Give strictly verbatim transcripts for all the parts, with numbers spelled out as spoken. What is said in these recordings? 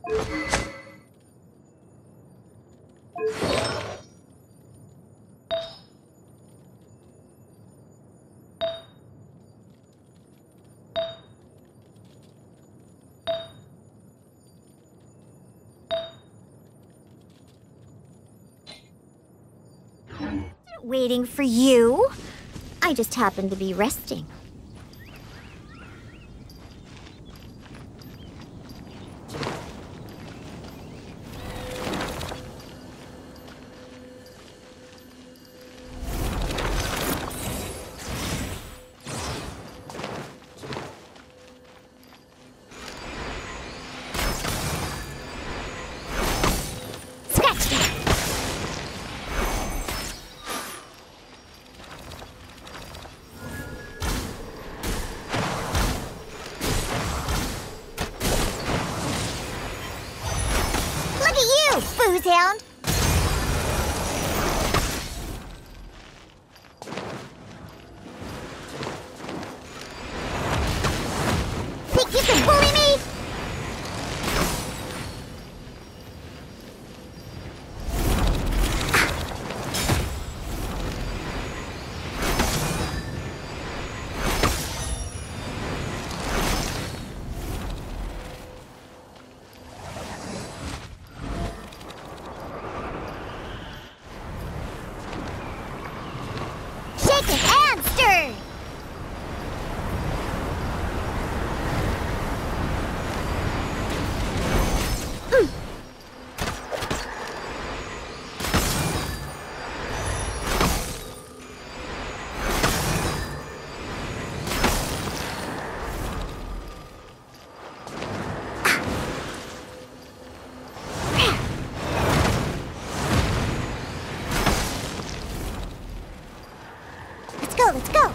Waiting for you? I just happened to be resting. Foozhound! Think you can bully me? Let's go!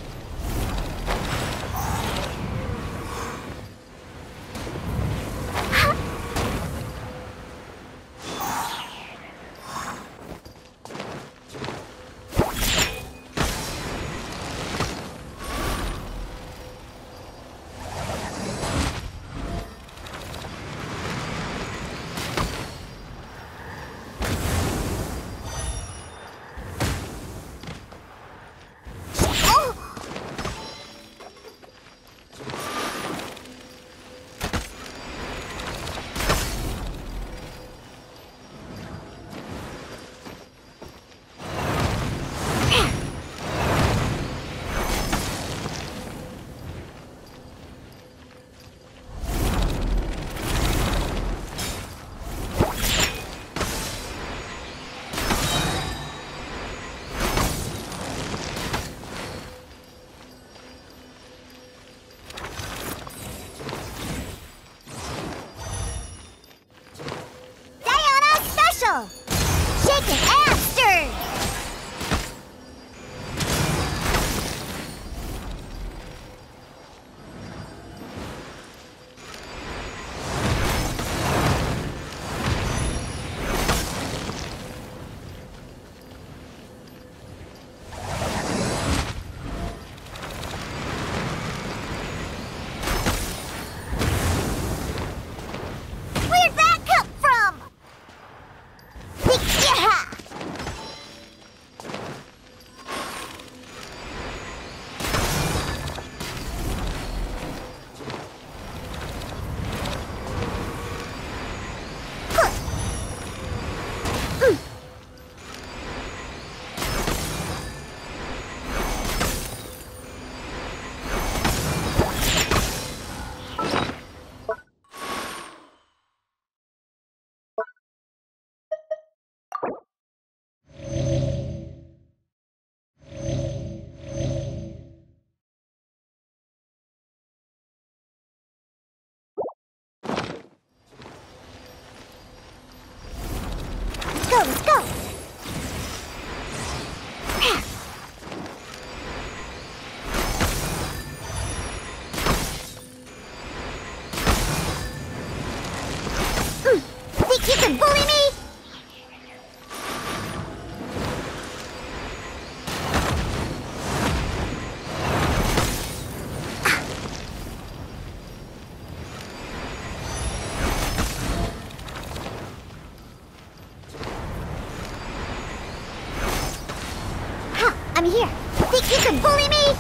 Shaken and stirred! I'm here. Think you can bully me?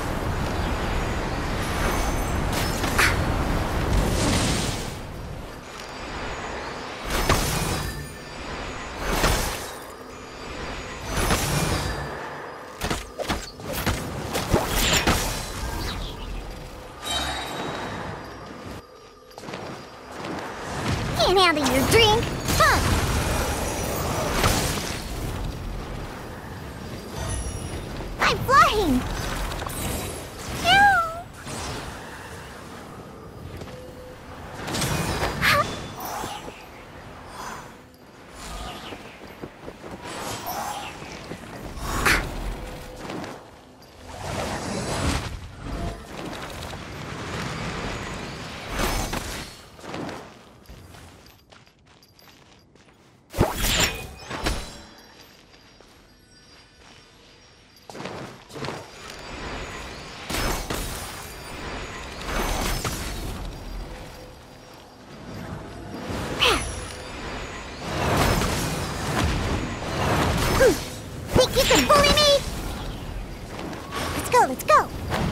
Can't handle your drink? Huh? I'm flying! Ew! Huh? Think you can bully me? Let's go, let's go!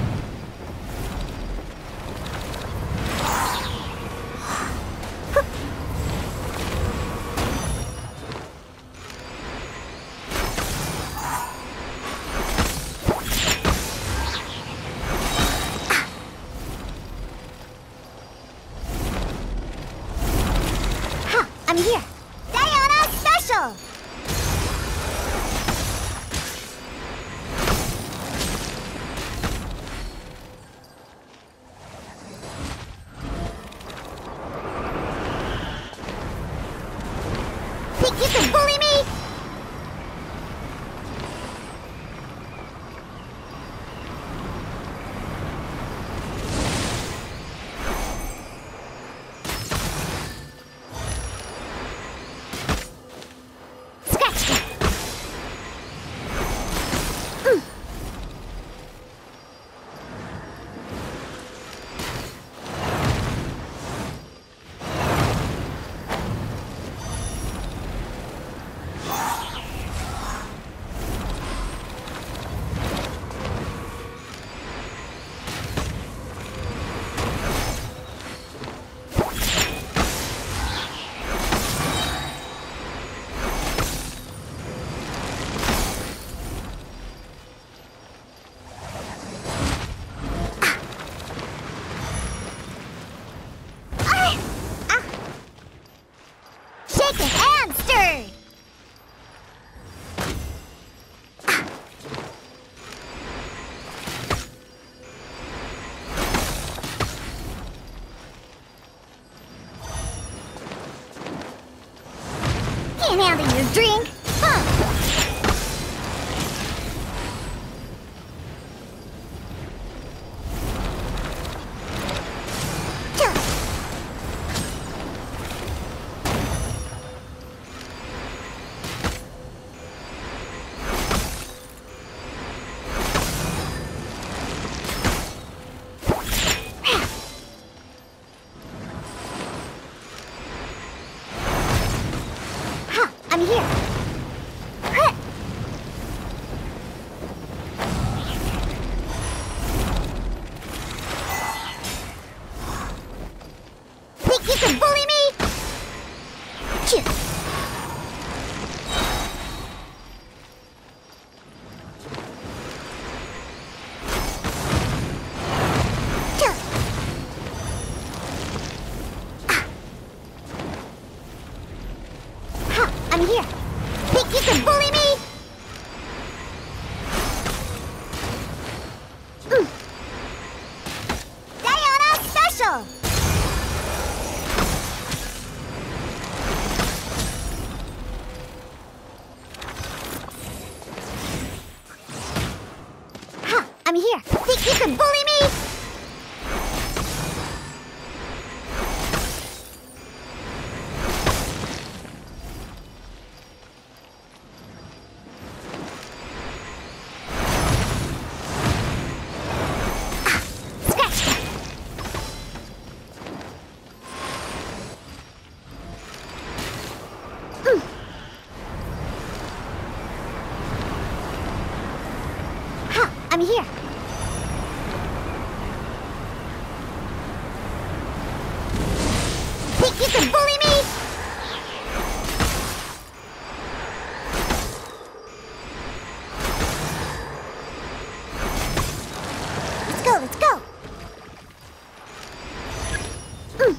Ha! I'm here! Diana Special! Think you can bully me? Scratch that. Mm. Shaken and stirred! Can't handle your drink? Huh? I'm here. Huh. Think you can bully me? Phew. Phew. Ah. Ha, I'm here. Think you can bully me? Mm. Diana Special! Ha, I'm here. Think you can bully me? in here. Think you can bully me? Let's go, let's go. Mm.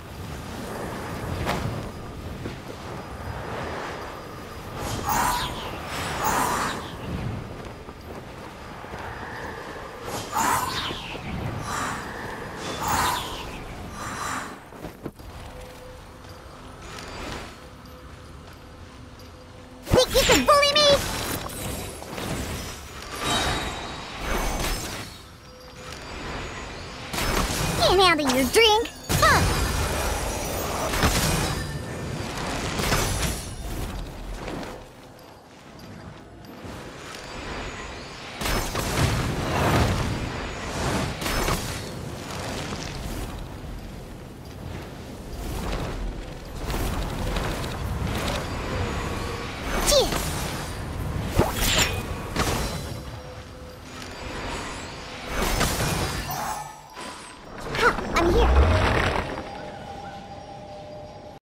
Think you can bully me? Can't handle your drink.